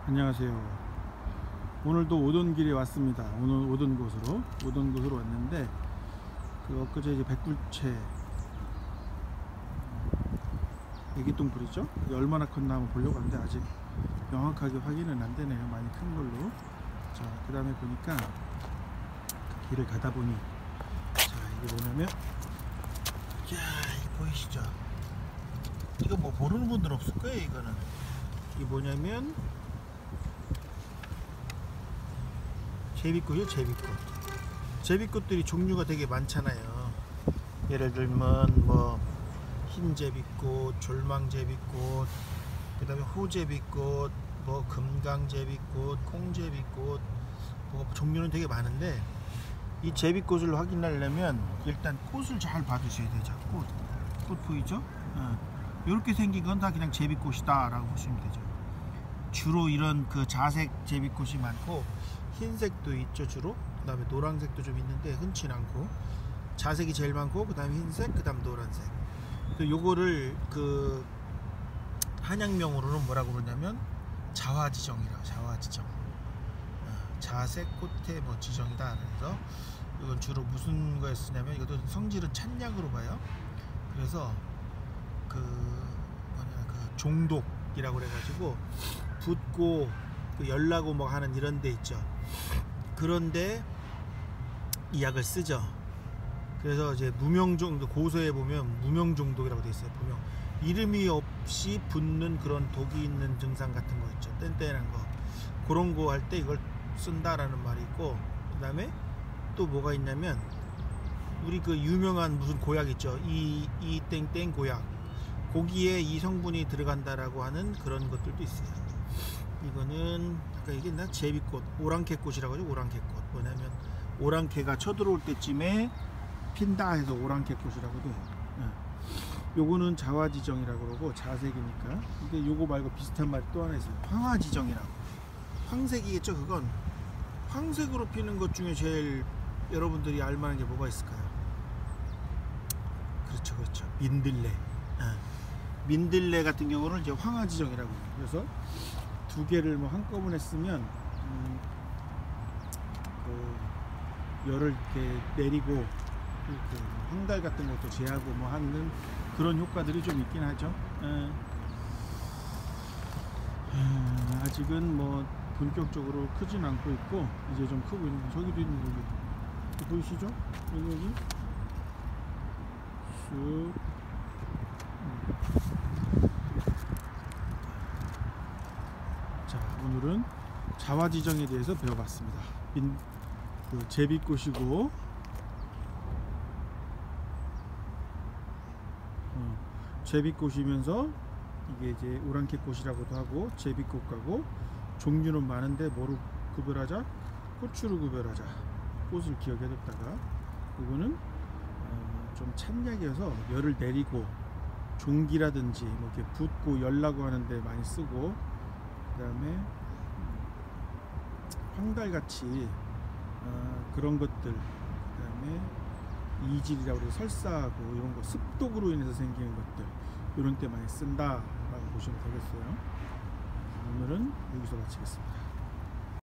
안녕하세요. 오늘도 오던 길에 왔습니다. 오늘 오던 곳으로 왔는데 엊그제 이제 백굴채 애기똥 불이죠. 얼마나 컸나 한번 보려고 하는데 아직 명확하게 확인은 안 되네요. 많이 큰 걸로. 자, 그 다음에 보니까 그 길을 가다 보니, 자, 이게 뭐냐면, 자, 이거 보이시죠? 이거 뭐 모르는 분들 없을 거예요. 이거는 이게 뭐냐면 제비꽃이요. 제비꽃들이 종류가 되게 많잖아요. 예를 들면 뭐 흰제비꽃, 졸망제비꽃, 그 다음에 호제비꽃, 뭐 금강제비꽃, 콩제비꽃, 뭐 종류는 되게 많은데, 이 제비꽃을 확인하려면 일단 꽃을 잘 봐주셔야 되죠. 꽃 보이죠? 이렇게 생긴 건 다 그냥 제비꽃이다 라고 보시면 되죠. 주로 이런 그 자색 제비꽃이 많고, 흰색도 있죠 주로. 그 다음에 노란색도 좀 있는데 흔치 않고, 자색이 제일 많고, 그 다음에 흰색, 그 다음 노란색. 요거를 그 한약명으로는 뭐라고 그러냐면 자화지정이라고. 자화지정, 자색 꽃의 뭐 지정이다. 그래서 이건 주로 무슨 거에 쓰냐면, 이것도 성질은 찬약으로 봐요. 그래서 그 종독이라고 그래가지고 붓고 그 열나고 뭐 하는 이런 데 있죠. 그런데 이 약을 쓰죠. 그래서 이제 무명종독, 고서에 보면 무명종독이라고 돼 있어요. 무명, 이름이 없이 붙는 그런 독이 있는 증상 같은 거 있죠. 뗀뗀한 거, 그런 거 할 때 이걸 쓴다라는 말이 있고, 그 다음에 또 뭐가 있냐면, 우리 그 유명한 무슨 고약 있죠. 이 땡땡 고약, 거기에 이 성분이 들어간다라고 하는 그런 것들도 있어요. 이거는 아까 얘기했나? 제비꽃, 오랑캐꽃이라고 하죠. 오랑캐꽃. 뭐냐면 오랑캐가 쳐들어올 때쯤에 핀다 해서 오랑캐꽃이라고 돼요. 요거는 자화지정이라고 그러고, 자색이니까. 근데 요거 말고 비슷한 말이 또 하나 있어요. 황화지정이라고. 황색이겠죠. 그건 황색으로 피는 것 중에 제일 여러분들이 알만한 게 뭐가 있을까요? 그렇죠. 민들레. 민들레 같은 경우는 이제 황화지정이라고 해요. 그래서 두 개를 뭐 한꺼번에 쓰면 그 열을 이렇게 내리고, 그 황달 같은 것도 제하고 뭐 하는 그런 효과들이 좀 있긴 하죠. 아직은 뭐 본격적으로 크진 않고 있고, 이제 좀 크고 있는, 저기도 있는, 여기 보이시죠? 여기 쑥. 자, 오늘은 자화지정에 대해서 배워봤습니다. 그 제비꽃이고, 제비꽃이면서 이게 이제 오랑캐꽃이라고도 하고, 제비꽃하고 종류는 많은데 뭐로 구별하자? 꽃으로 구별하자. 꽃을 기억해뒀다가, 이거는 좀 찬약이어서 열을 내리고 종기라든지 뭐 이렇게 붓고 열나고 하는데 많이 쓰고, 그 다음에 황달같이 그런 것들, 그 다음에 이질이라고 해서 설사하고 이런 거, 습독으로 인해서 생기는 것들, 이런 때 많이 쓴다라고 보시면 되겠어요. 오늘은 여기서 마치겠습니다.